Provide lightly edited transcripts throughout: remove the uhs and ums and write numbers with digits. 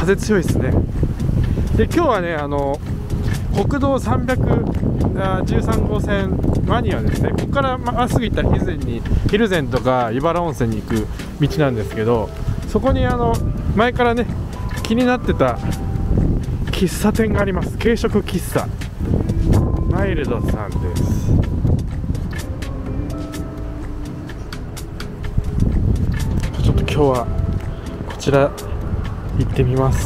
風強いですね。で今日はね国道313号線マニアですね。ここからまっすぐ行ったら蒜山とか湯原温泉に行く道なんですけど、そこに前からね気になってた喫茶店があります。軽食喫茶マイルドさんです。ちょっと今日はこちら行ってみます。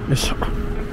よいしょ。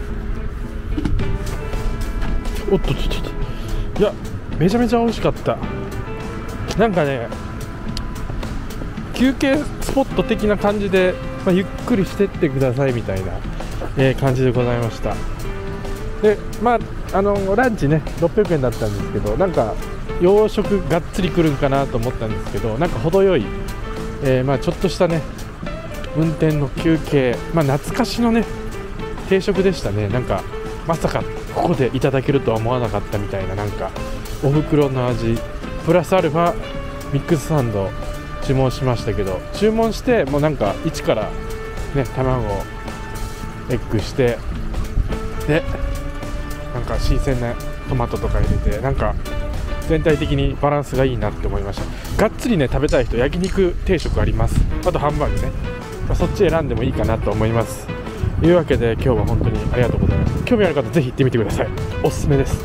おっとっとっと、いやめちゃめちゃ美味しかった。なんかね、休憩スポット的な感じで、ゆっくりしてってくださいみたいな、感じでございました。でランチね600円だったんですけど、なんか洋食がっつり来るんかなと思ったんですけど、なんか程よい、ちょっとしたね運転の休憩、懐かしのね定食でしたね。なんかまさかここでいただけるとは思わなかったみたいな、なんかお袋の味プラスアルファミックスサンド注文しましたけど、注文してもうなんか一からね卵をエッグして、でなんか新鮮なトマトとか入れて、なんか全体的にバランスがいいなって思いました。がっつりね食べたい人焼肉定食あります。あとハンバーグね、そっち選んでもいいかなと思います。というわけで今日は本当にありがとうございます。興味ある方ぜひ行ってみてください。おすすめです。